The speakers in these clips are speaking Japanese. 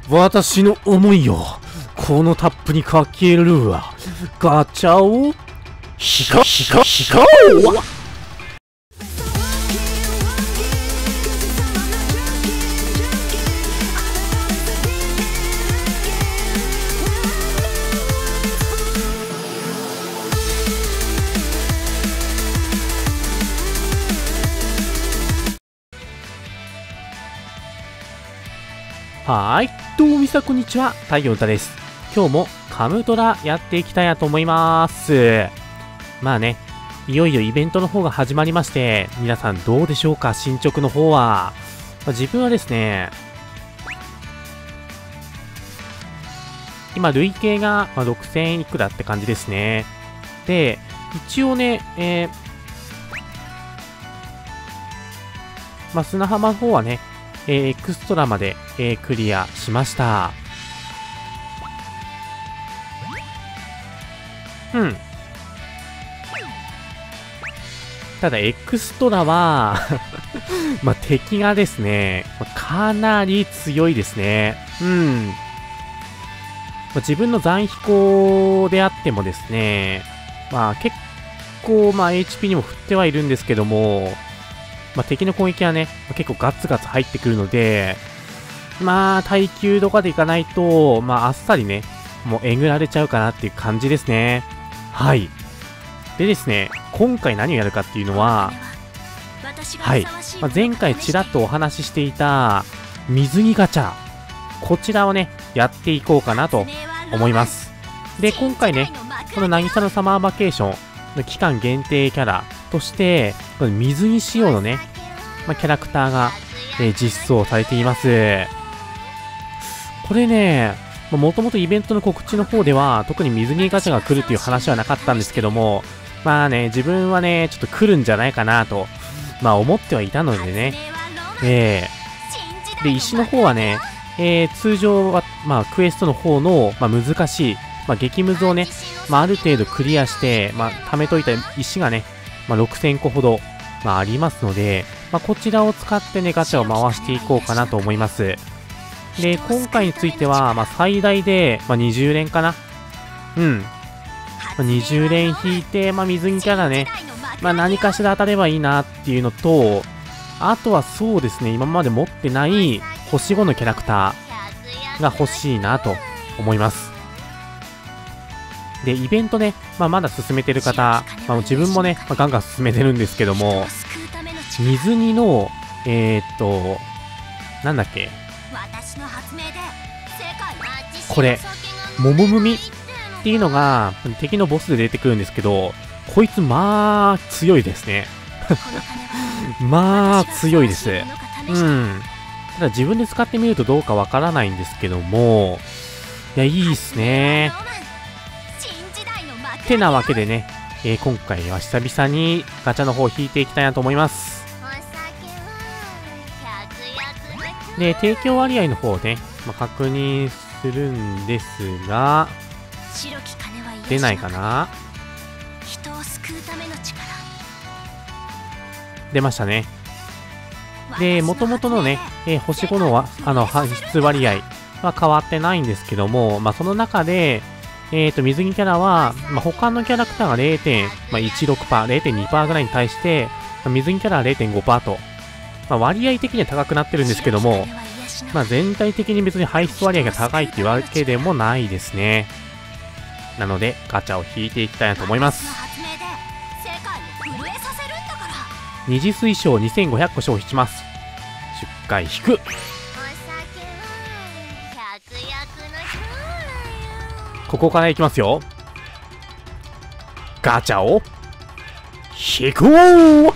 私の思いをこのタップにかけるわ。ガチャを引こう。はーい、どうもみさこんにちは、太陽太です。今日もカムトラやっていきたいなと思います。まあね、いよいよイベントの方が始まりまして、皆さんどうでしょうか、進捗の方は。自分はですね、今累計が6000いくらって感じですね。で、一応ね、砂浜の方はね、エクストラまで、クリアしました。ただ、エクストラは敵がですね、かなり強いですね。自分の残飛行であってもですね、結構、HP にも振ってはいるんですけども、敵の攻撃はね、結構ガツガツ入ってくるので、耐久とかでいかないと、あっさりね、もうえぐられちゃうかなっていう感じですね。はい。でですね、今回何をやるかっていうのは、はい。前回ちらっとお話ししていた、水着ガチャ。こちらをね、やっていこうかなと思います。で、今回ね、この渚のサマーバケーションの期間限定キャラとして、この水着仕様のね、キャラクターが、実装されています。これね、もともとイベントの告知の方では、特に水着ガチャが来るっていう話はなかったんですけども、自分はね、ちょっと来るんじゃないかなと、思ってはいたのでね。で、石の方はね、通常は、クエストの方の、難しい、激ムズをね、ある程度クリアして、貯めといた石がね、6000個ほど、ありますので、こちらを使ってね、ガチャを回していこうかなと思います。で、今回については、最大で、20連かな。20連引いて、水着キャラね、何かしら当たればいいなっていうのと、あとはそうですね、今まで持ってない星5のキャラクターが欲しいなと思います。で、イベントね、まだ進めてる方、自分もね、ガンガン進めてるんですけども、水着の、なんだっけ、これ、桃組っていうのが敵のボスで出てくるんですけど、こいつ強いですね。強いです。ただ自分で使ってみるとどうかわからないんですけども、いや、いいっすね。てなわけでね、今回は久々にガチャの方を引いていきたいなと思います。で、提供割合の方をね、確認するんですが、出ないかな？出ましたね。で、元々のね、星5の排出割合は変わってないんですけども、その中で、水着キャラは、他のキャラクターが 0.16%、0.2% ぐらいに対して、水着キャラは 0.5% と、割合的には高くなってるんですけども、全体的に別に排出割合が高いっていうわけでもないですね。なので、ガチャを引いていきたいなと思います。二次水晶2500個消費します。10回引く。ここからいきますよ。ガチャを引くー。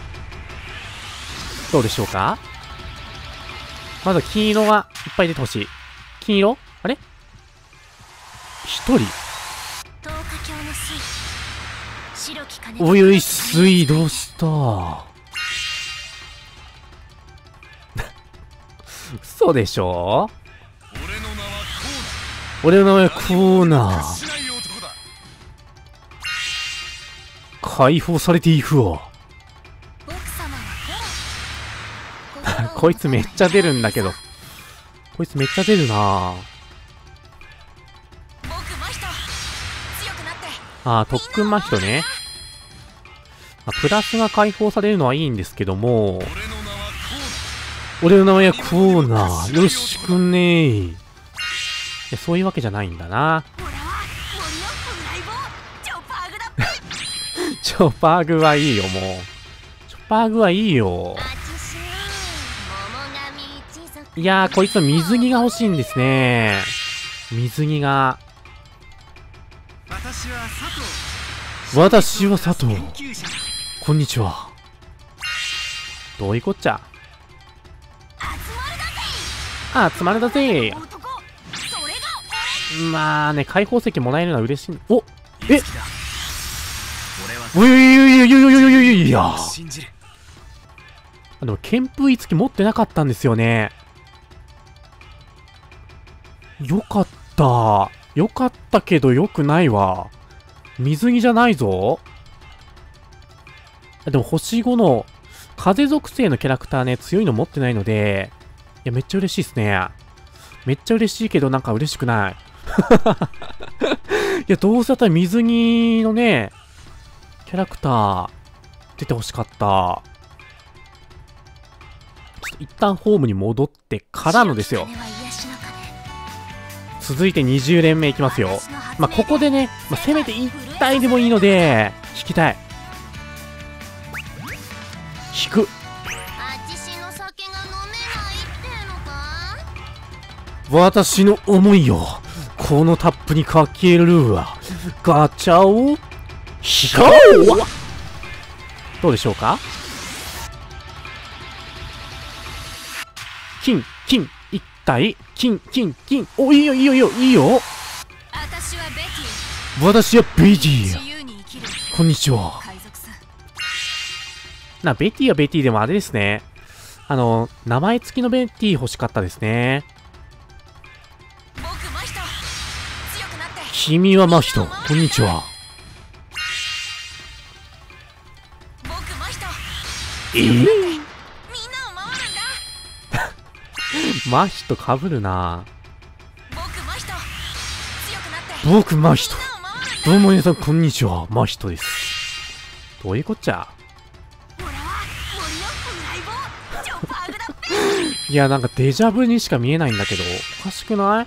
どうでしょうか？まずは金色がいっぱい出てほしい。金色？あれ？一人？おい、水どうした嘘でしょ？俺の名前はコーナー。解放されていくわ。こいつめっちゃ出るんだけど。 こいつめっちゃ出るな。ああ、特訓真人ね。プラスが解放されるのはいいんですけども、俺の名前はコーナー。よろしくねー。いや、そういうわけじゃないんだな。チョパーグはいいよ、もう。チョパーグはいいよ。いやー、こいつの水着が欲しいんですね。水着が。私は佐藤。こんにちは。どういうこっちゃ。集まるだぜ。まあね、開放石もらえるのは嬉しい。おえいやでも、剣風いつき持ってなかったんですよね。よかった。よかったけど、よくないわ。水着じゃないぞ。でも、星5の風属性のキャラクターね、強いの持ってないので、いや、めっちゃ嬉しいっすね。めっちゃ嬉しいけど、なんか嬉しくない。いや、どうせだったら水着のね、キャラクター、出てほしかった。ちょっと一旦ホームに戻ってからのですよ。続いて20連目いきますよ。まあ、ここでね、せめて1体でもいいので、引きたい。引く。私の思いを、このタップにかけるわ。ガチャを、引こう。どうでしょうか。金、一体、金。お、いいよ。私はベティ。こんにちは。ベティはベティでもあれですね。名前付きのベティ欲しかったですね。君は真人。こんにちは。真人かぶるな。僕真人。どうも皆さんこんにちは。真人です。どういうこっちゃ。いや、なんかデジャブにしか見えないんだけど、おかしくない？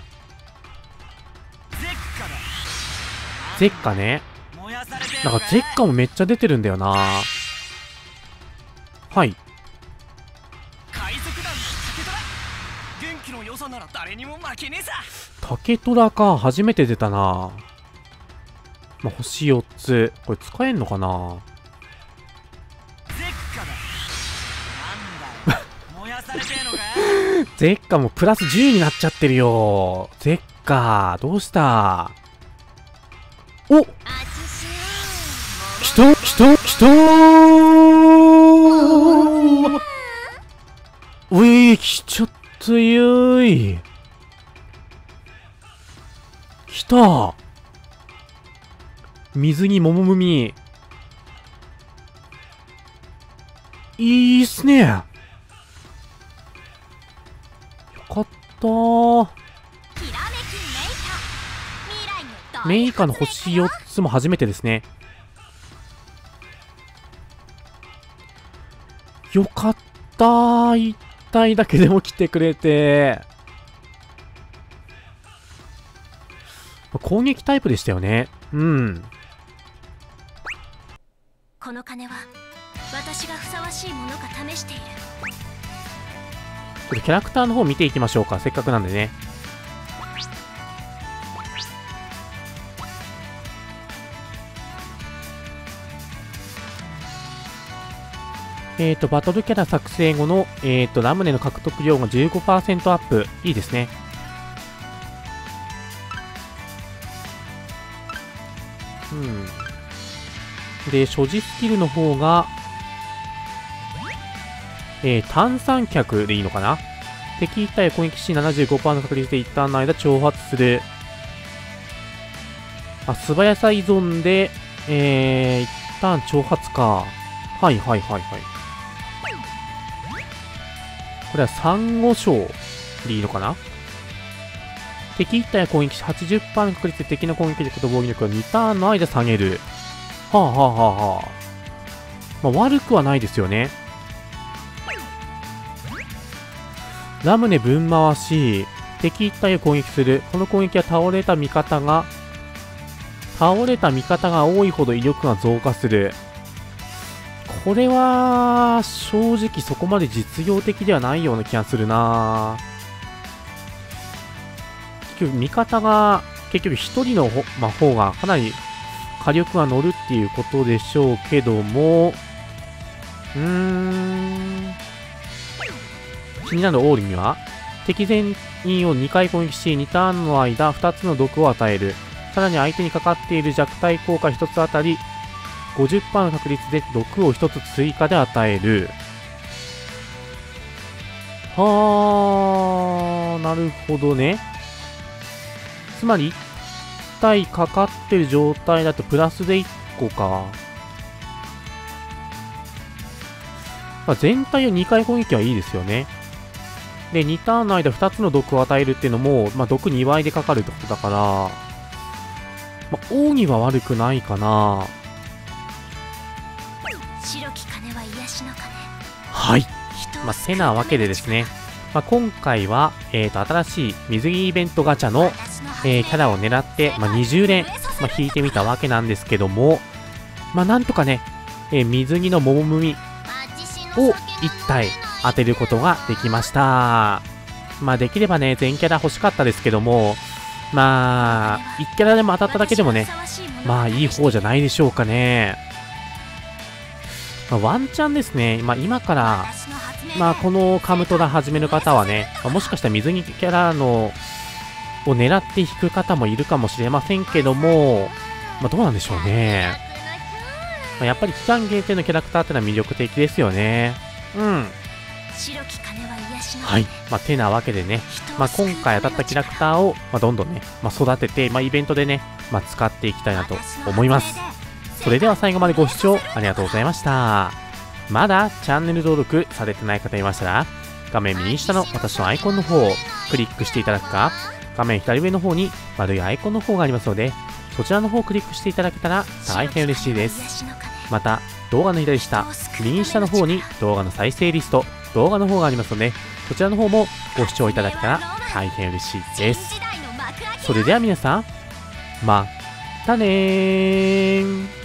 ゼッカね。なんかゼッカもめっちゃ出てるんだよな。はい。竹虎か。初めて出たな。星4つ。これ使えんのかな。ゼッカもプラス10になっちゃってるよ。ゼッカ、どうした？お！来たうい、来ちゃったよい。来た。水着ももむみ。いいっすね。よかったー。メイカの星4つも初めてですね。よかったー。1体だけでも来てくれて。攻撃タイプでしたよね。うん。 この金は私がふさわしいものか試している。 これキャラクターの方見ていきましょうか。せっかくなんでね。バトルキャラ作成後の、ラムネの獲得量が 15% アップ。いいですね。うん。で、所持スキルの方が、炭酸脚でいいのかな。敵一体攻撃し 75% の確率で一旦の間挑発する。素早さ依存で、一旦挑発か。はい。これはサンゴ礁でいいのかな。 敵1体を攻撃し 80% の確率で敵の攻撃力と防御力を2ターンの間下げる。はあはあはあはあ。まあ、悪くはないですよね。ラムネ分回し、敵1体を攻撃する。この攻撃は倒れた味方が多いほど威力が増加する。これは、正直そこまで実用的ではないような気がするな。結局、味方が、1人の方がかなり火力が乗るっていうことでしょうけども、気になるオールには、敵全員を2回攻撃し、2ターンの間、2つの毒を与える。さらに相手にかかっている弱体効果1つあたり、50% の確率で毒を1つ追加で与える。はー、なるほどね。つまり、1体かかってる状態だとプラスで1個か。まあ、全体を2回攻撃はいいですよね。で、2ターンの間2つの毒を与えるっていうのも、まあ、毒2倍でかかるってことだから、まあ、奥義は悪くないかな。 白き鐘は癒しの鐘。 はい。まあ、てなわけでですね、まあ、今回は、新しい水着イベントガチャの、キャラを狙って、まあ、20連、まあ、引いてみたわけなんですけども、まあ、なんとかね、水着の桃耳を1体当てることができました。まあ、できればね、全キャラ欲しかったですけども、まあ、1キャラでも当たっただけでもね、まあ、いい方じゃないでしょうかね。まあ、ワンチャンですね、まあ、今から、まあ、このカムトラ始める方はね、まあ、もしかしたら水着キャラのを狙って引く方もいるかもしれませんけども、まあ、どうなんでしょうね。まあ、やっぱり期間限定のキャラクターってのは魅力的ですよね。うん。はい。まあ、てなわけでね、まあ、今回当たったキャラクターを、まあ、どんどんね、まあ、育てて、まあ、イベントでね、まあ、使っていきたいなと思います。それでは最後までご視聴ありがとうございました。まだチャンネル登録されてない方いましたら、画面右下の私のアイコンの方をクリックしていただくか、画面左上の方に丸いアイコンの方がありますので、そちらの方をクリックしていただけたら大変嬉しいです。また、動画の左下、右下の方に動画の再生リスト、動画の方がありますので、そちらの方もご視聴いただけたら大変嬉しいです。それでは皆さん、またねー。